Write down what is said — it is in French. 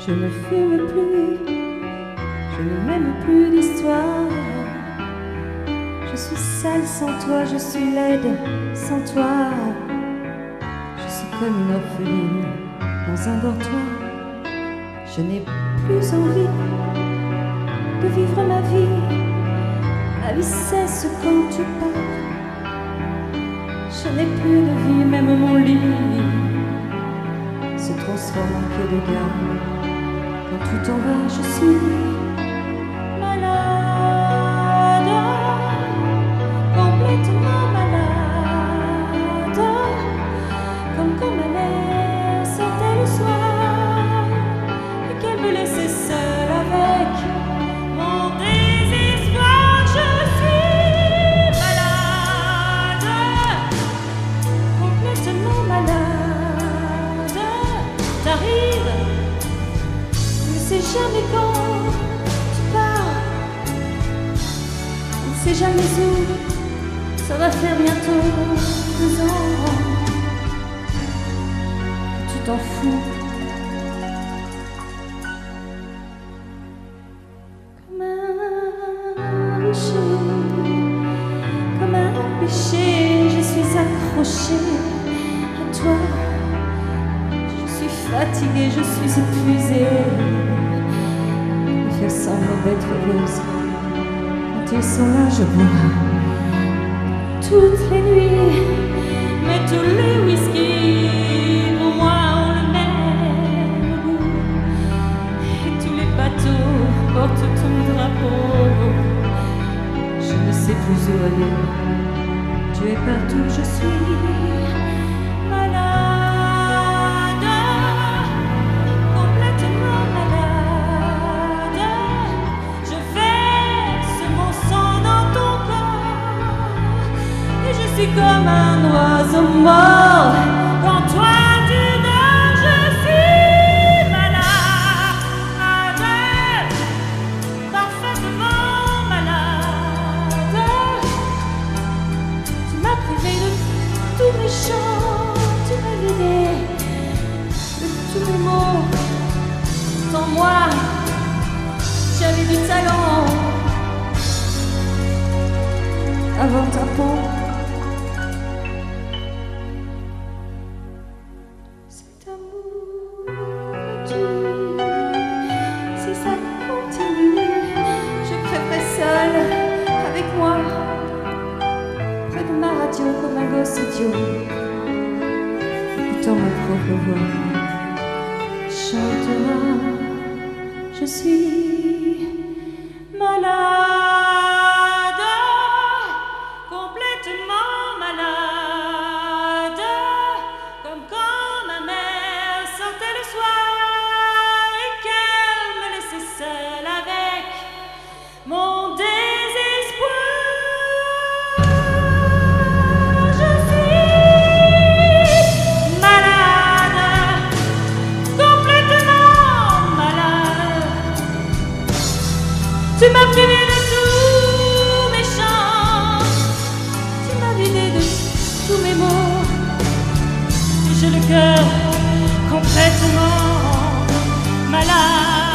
Je ne fume plus, je ne m'aime plus d'histoire. Je suis sale sans toi, je suis laide sans toi. Je suis comme une orpheline dans un dortoir. Je n'ai plus envie de vivre ma vie. Ma vie cesse quand tu pars. Je n'ai plus de vie, même mon lit se transforme en quai de gare. Quand tu t'en vas, je suis malade, complètement malade, comme quand ma mère sortait le soir et qu'elle me laissait seule avec mon désespoir. Je suis malade, complètement malade. T'arrives, je ne sais jamais quand tu pars, on ne sait jamais où. Ça va faire bientôt 2 ans que tu t'en fous. Comme un péché, je suis accrochée à toi. Je suis fatiguée, je suis épuisée de faire semblant d'être heureuse. Quand ils sont là, je bois toutes les nuits, mais tous les whisky pour moi ont le même goût. Et tous les bateaux portent ton drapeau. Je ne sais plus où aller, tu es partout, je suis malade, complètement malade. Je verse mon sang dans ton corps et je suis comme un oiseau mort. Quand toi tu dors, je suis malade, parfaitement malade. Tu m'as privé de tous mes chants, tu m'as vidé de tous mes mots. Sans moi, j'avais du talent avant ta peau. Cet amour dur, si ça continue, je crèverai seule avec moi, près de ma radio comme un gosse idiot, écoutant ma propre voix. Chante-moi, je suis malade, complètement malade, comme quand ma mère sortait le soir et qu'elle me laissait seule avec mon désespoir. Je suis malade, complètement malade. Tu m'as privé de tous mes chants, tu m'as vidé de tous mes mots. Et j'ai le cœur complètement malade.